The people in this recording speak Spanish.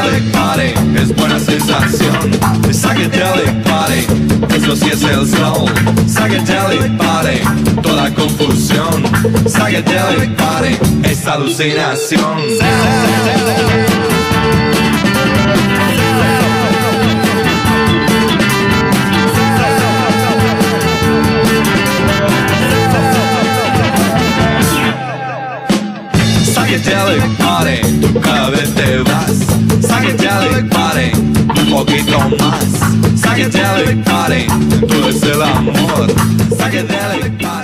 Psychedelic party es buena sensación. Psychedelic party, eso sí es el soul. Psychedelic party, toda confusión. Psychedelic party es alucinación. Psychedelic party, tú cada vez te vas. Psychedelic party, un poquito más. Psychedelic party, tú es el amor. Psychedelic party.